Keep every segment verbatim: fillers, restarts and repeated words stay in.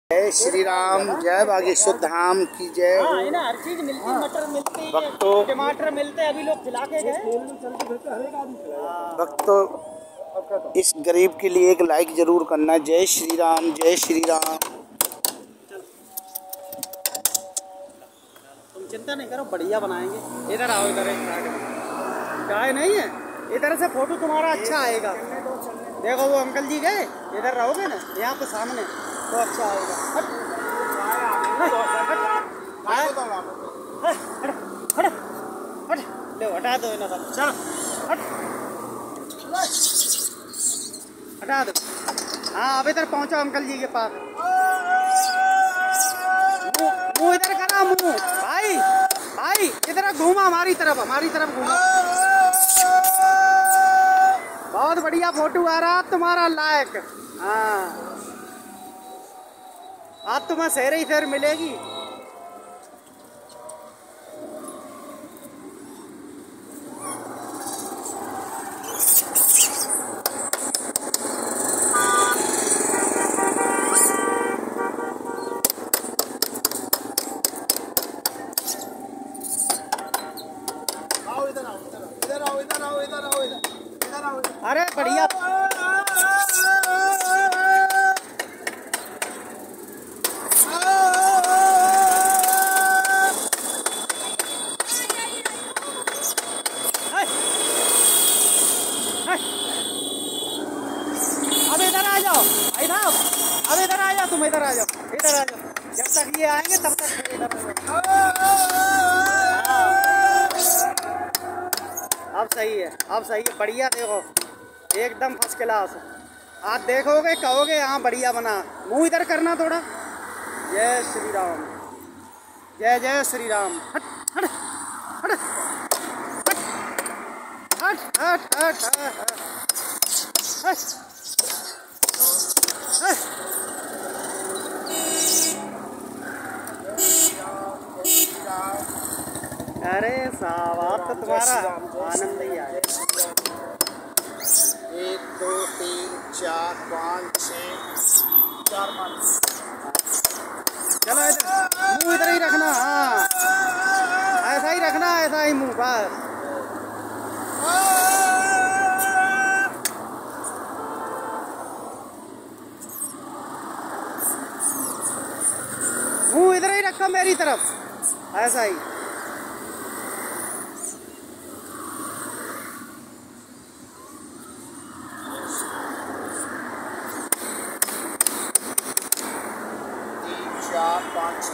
जय श्री राम, जय बागेश्वर धाम की जय। हाँ, है ना, हर चीज मिलती, मटर मिलती, भक्तों टमाटर मिलते, अभी लोग खिला के गए। भक्तों इस गरीब के लिए एक लाइक जरूर करना। जय श्री राम, जय श्री राम। तुम चिंता नहीं करो, बढ़िया बनाएंगे। इधर आओ, इधर एक गाय नहीं है, इधर से फोटो तुम्हारा अच्छा आएगा। देखो वो अंकल जी गए, इधर रहोगे ना, यहाँ पे सामने तो अच्छा आएगा। हट हट हट हट, ले हटा दो इन्हें सब, चलो हट हटा दो। हाँ, अब इधर पहुंचो अंकल जी के पास। मुंह इधर करा, मुंह भाई भाई इधर घूमा, हमारी तरफ हमारी तरफ घूमा। बहुत बढ़िया फोटो आ रहा तुम्हारा, लायक। हाँ, आज तुम्हें शेर ही शेर मिलेगी। आओ इधर आओ, इधर आओ, इधर आओ, इधर आओ, इधर आओ। अरे बढ़िया, अब इधर आ जाओ, इधर अब इधर आ जाओ, तुम इधर आ जाओ, इधर आ जाओ। जब तक ये आएंगे तब तक फिर इधर आ जाओ। अब सही है, अब सही है, बढ़िया। देखो एकदम फर्स्ट क्लास। आप देखोगे कहोगे हाँ बढ़िया बना। मुंह इधर करना थोड़ा। जय श्री राम, जय जय श्री राम। हट हट हट हट हट हट हट हट। अरे साहब, आप तो तुम्हारा आनंद ही आए। एक दो तीन चार पाँच छः, चार पाँच। चलो इधर, मुंह इधर ही रखना। हाँ, ऐसा ही रखना, ऐसा ही मुंह पर। मुंह इधर ही रखो मेरी तरफ, ऐसा ही। चार पाँच।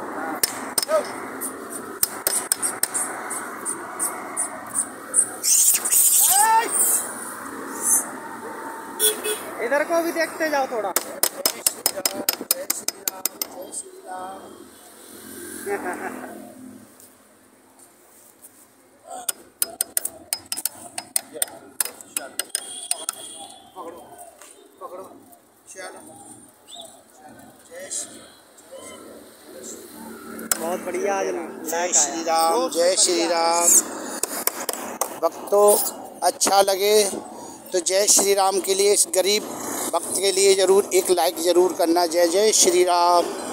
इधर को भी देखते जाओ थोड़ा। जय श्री राम, जय श्री राम, जय श्री राम। पकड़ो पकड़ो, चलो जय श्री, बहुत बढ़िया। आज जय श्री राम, जय श्री राम। भक्तों अच्छा लगे तो जय श्री राम के लिए, इस गरीब भक्त के लिए जरूर एक लाइक जरूर करना। जय जय श्री राम।